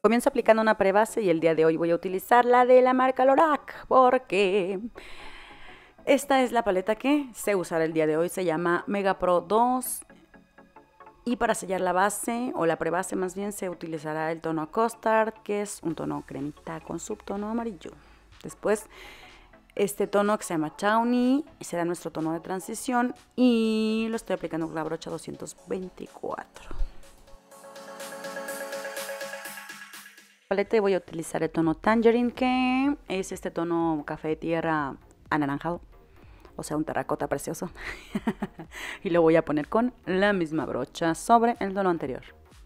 Comienzo aplicando una prebase y el día de hoy voy a utilizar la de la marca Lorac porque esta es la paleta que sé usar el día de hoy. Se llama Mega Pro 2 y para sellar la base o la prebase más bien se utilizará el tono Custard, que es un tono cremita con subtono amarillo. Después este tono que se llama Tawny será nuestro tono de transición y lo estoy aplicando con la brocha 224. Paleta y voy a utilizar el tono Tangerine, que es este tono café de tierra anaranjado, o sea, un terracota precioso. Y lo voy a poner con la misma brocha sobre el tono anterior.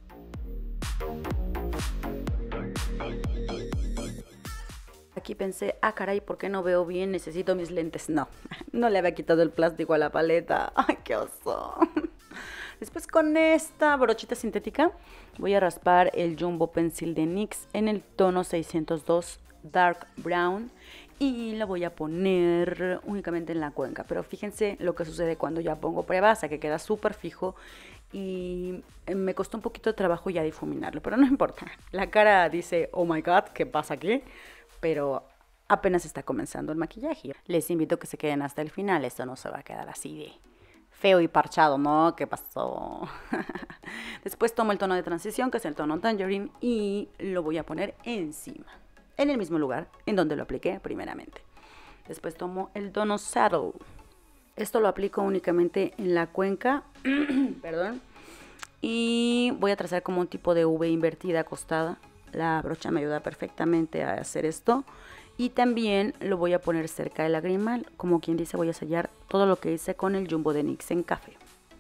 Aquí pensé, caray, ¿por qué no veo bien? Necesito mis lentes. No, no le había quitado el plástico a la paleta. ¡Ay, qué oso! Después con esta brochita sintética voy a raspar el Jumbo Pencil de NYX en el tono 602 Dark Brown y lo voy a poner únicamente en la cuenca. Pero fíjense lo que sucede cuando ya pongo prebasa, que queda súper fijo y me costó un poquito de trabajo ya difuminarlo, pero no importa. La cara dice, oh my god, ¿qué pasa aquí? Pero apenas está comenzando el maquillaje. Les invito a que se queden hasta el final, esto no se va a quedar así de feo y parchado, ¿no? ¿Qué pasó? Después tomo el tono de transición, que es el tono Tangerine, y lo voy a poner encima, en el mismo lugar en donde lo apliqué primeramente. Después tomo el tono Saddle. Esto lo aplico únicamente en la cuenca, perdón, y voy a trazar como un tipo de V invertida acostada. La brocha me ayuda perfectamente a hacer esto. Y también lo voy a poner cerca del lagrimal, como quien dice, voy a sellar todo lo que hice con el Jumbo de NYX en café.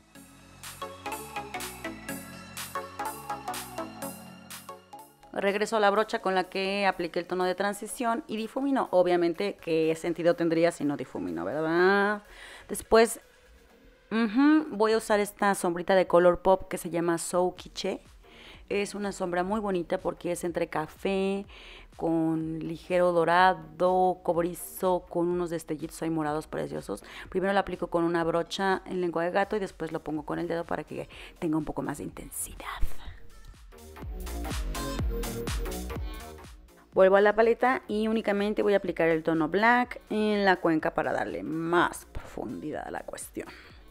Regreso a la brocha con la que apliqué el tono de transición y difumino. Obviamente, ¿qué sentido tendría si no difumino, verdad? Después voy a usar esta sombrita de Colourpop que se llama So Quiche. Es una sombra muy bonita porque es entre café con ligero dorado, cobrizo, con unos destellitos ahí morados preciosos. Primero la aplico con una brocha en lengua de gato y después lo pongo con el dedo para que tenga un poco más de intensidad. Vuelvo a la paleta y únicamente voy a aplicar el tono Black en la cuenca para darle más profundidad a la cuestión.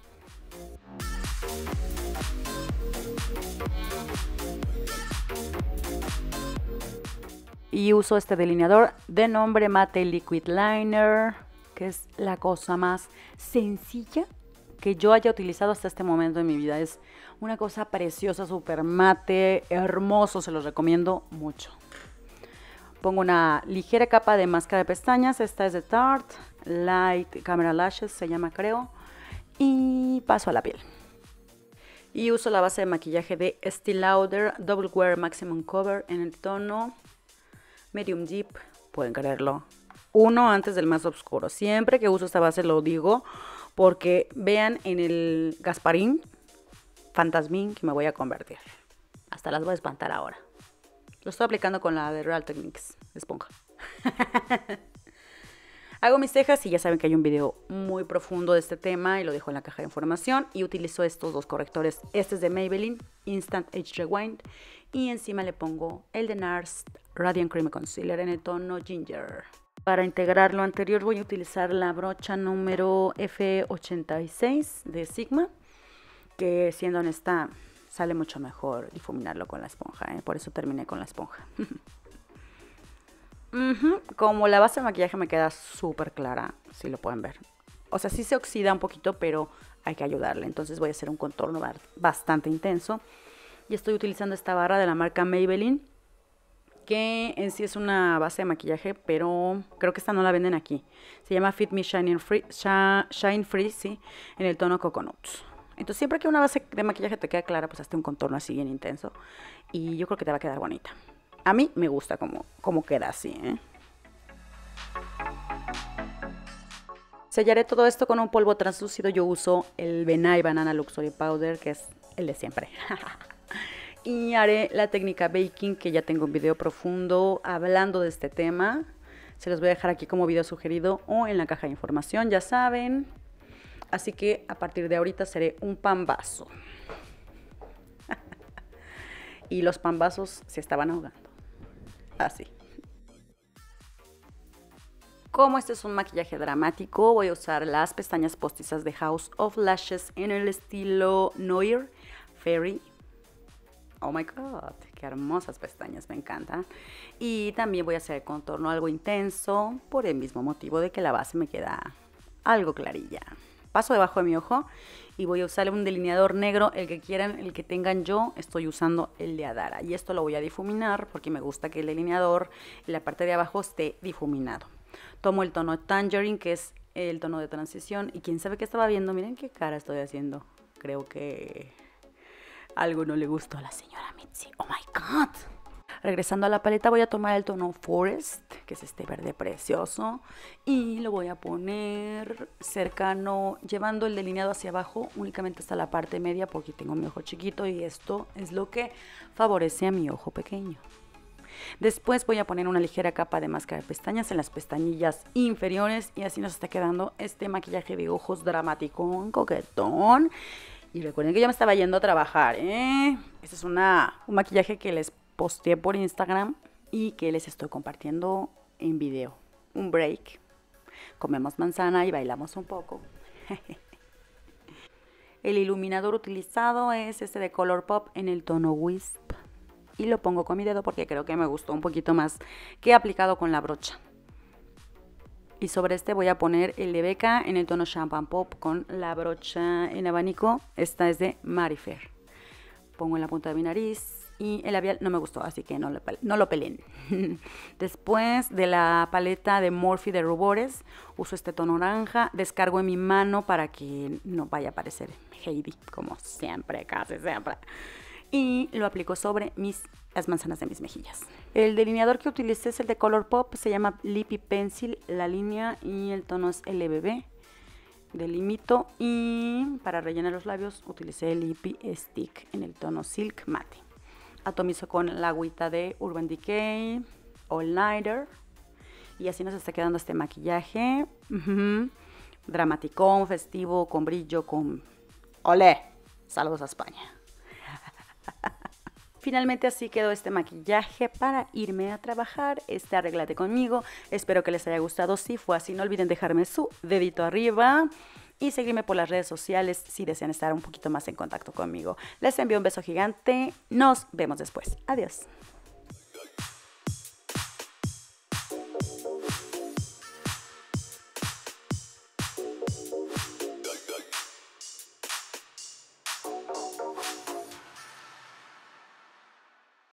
Y uso este delineador de nombre Mate Liquid Liner, que es la cosa más sencilla que yo haya utilizado hasta este momento en mi vida. Es una cosa preciosa, súper mate, hermoso, se los recomiendo mucho. Pongo una ligera capa de máscara de pestañas, esta es de Tarte, Light Camera Lashes se llama, creo, y paso a la piel. Y uso la base de maquillaje de Estée Lauder Double Wear Maximum Cover en el tono Medium Deep, pueden creerlo, uno antes del más oscuro. Siempre que uso esta base lo digo porque vean en el Gasparín Fantasmín que me voy a convertir. Hasta las voy a espantar ahora. Lo estoy aplicando con la de Real Techniques esponja. Hago mis cejas y ya saben que hay un video muy profundo de este tema y lo dejo en la caja de información. Y utilizo estos dos correctores. Este es de Maybelline Instant Age Rewind y encima le pongo el de NARS Radiant Creamy Concealer en el tono Ginger. Para integrar lo anterior voy a utilizar la brocha número F86 de Sigma, que siendo honesta sale mucho mejor difuminarlo con la esponja, por eso terminé con la esponja. Como la base de maquillaje me queda súper clara, si lo pueden ver. O sea, sí se oxida un poquito, pero hay que ayudarle. Entonces voy a hacer un contorno bastante intenso. Y estoy utilizando esta barra de la marca Maybelline, que en sí es una base de maquillaje, pero creo que esta no la venden aquí. Se llama Fit Me Shine Free, sí, en el tono Coconut. Entonces siempre que una base de maquillaje te queda clara, pues hazte un contorno así bien intenso. Y yo creo que te va a quedar bonita. A mí me gusta como queda así, Sellaré todo esto con un polvo translúcido. Yo uso el Benay Banana Luxury Powder, que es el de siempre. Y haré la técnica baking, que ya tengo un video profundo hablando de este tema. Se los voy a dejar aquí como video sugerido o en la caja de información, ya saben. Así que a partir de ahorita seré un pambazo. Y los pambazos se estaban ahogando. Así. Como este es un maquillaje dramático, voy a usar las pestañas postizas de House of Lashes en el estilo Noir Fairy. Oh my god, qué hermosas pestañas, me encantan. Y también voy a hacer el contorno algo intenso por el mismo motivo de que la base me queda algo clarilla. Paso debajo de mi ojo y voy a usar un delineador negro, el que quieran, el que tengan. Yo estoy usando el de Adara y esto lo voy a difuminar porque me gusta que el delineador en la parte de abajo esté difuminado. Tomo el tono Tangerine, que es el tono de transición, y quién sabe qué estaba viendo. Miren qué cara estoy haciendo. Creo que algo no le gustó a la señora Mitzi. Oh my god. Regresando a la paleta voy a tomar el tono Forest, que es este verde precioso, y lo voy a poner cercano, llevando el delineado hacia abajo, únicamente hasta la parte media porque tengo mi ojo chiquito y esto es lo que favorece a mi ojo pequeño. Después voy a poner una ligera capa de máscara de pestañas en las pestañillas inferiores y así nos está quedando este maquillaje de ojos dramático, coquetón. Y recuerden que yo me estaba yendo a trabajar, Este es un maquillaje que les posteé por Instagram y que les estoy compartiendo en video. Un break. Comemos manzana y bailamos un poco. El iluminador utilizado es este de Colourpop en el tono Wisp. Y lo pongo con mi dedo porque creo que me gustó un poquito más que aplicado con la brocha. Y sobre este voy a poner el de Becca en el tono Champagne Pop con la brocha en abanico. Esta es de Marifer. Pongo en la punta de mi nariz y el labial no me gustó, así que no lo peleen. Después de la paleta de Morphe de Rubores, uso este tono naranja. Descargo en mi mano para que no vaya a parecer Heidi, como siempre, casi siempre. Y lo aplico sobre las manzanas de mis mejillas. El delineador que utilicé es el de Colourpop, se llama Lippy Pencil, la línea, y el tono es LBB. Delimito y para rellenar los labios utilicé el Lippy Stick en el tono Silk Matte. Atomizo con la agüita de Urban Decay All Nighter y así nos está quedando este maquillaje. Dramaticón, festivo, con brillo, con... ¡Olé! Saludos a España. Finalmente así quedó este maquillaje para irme a trabajar. Arréglate conmigo. Espero que les haya gustado. Si fue así, no olviden dejarme su dedito arriba y seguirme por las redes sociales si desean estar un poquito más en contacto conmigo. Les envío un beso gigante. Nos vemos después. Adiós.